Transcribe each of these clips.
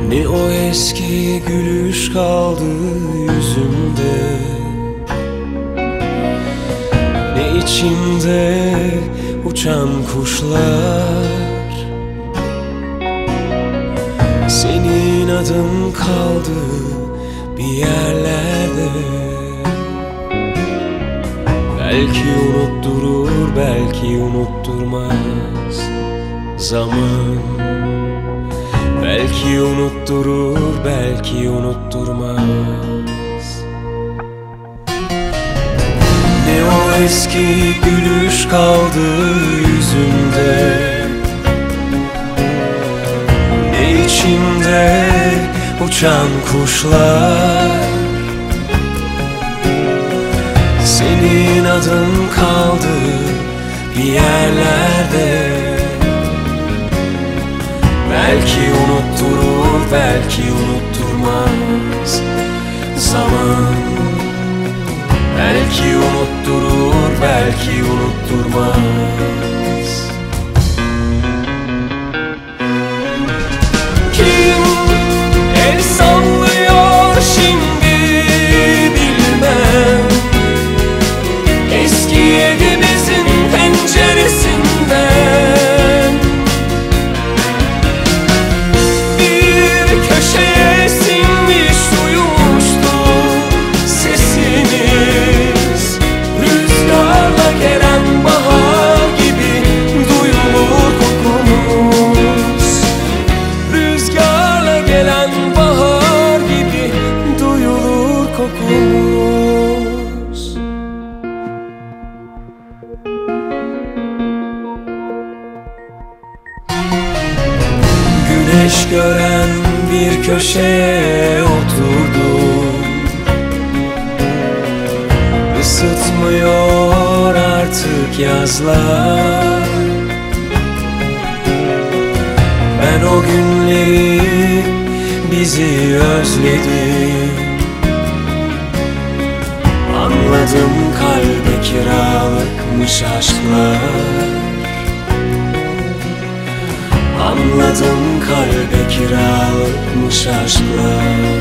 Ne o eski gülüş kaldı yüzümde, ne içimde uçan kuşlar. Senin adın kaldı bir yerlerde. Belki unutturur, belki unutturmaz zaman. Belki unutturur, belki unutturmaz. Ne o eski gülüş kaldı yüzümde, ne içimde uçan kuşlar. Senin adın kaldı bir yerlerde. Belki unutturur, belki unutturmaz zaman. Belki unutturur, belki unutturmaz. Kim el sallıyor şimdi bilmem, eski evimizin penceresinden. Köşeye sinmiş uyumuştu sesiniz. Rüzgarla gelen bahar gibi duyulur kokunuz. Rüzgarla gelen bahar gibi duyulur kokunuz. Güneş gören bir köşeye oturdum. Isıtmıyor artık yazlar. Ben o günleri, bizi özledim. Anladım, kalbe kiralıkmış aşklar. Anladım, kalbe kiralıkmış aşklar.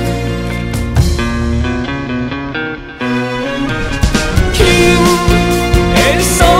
Kim el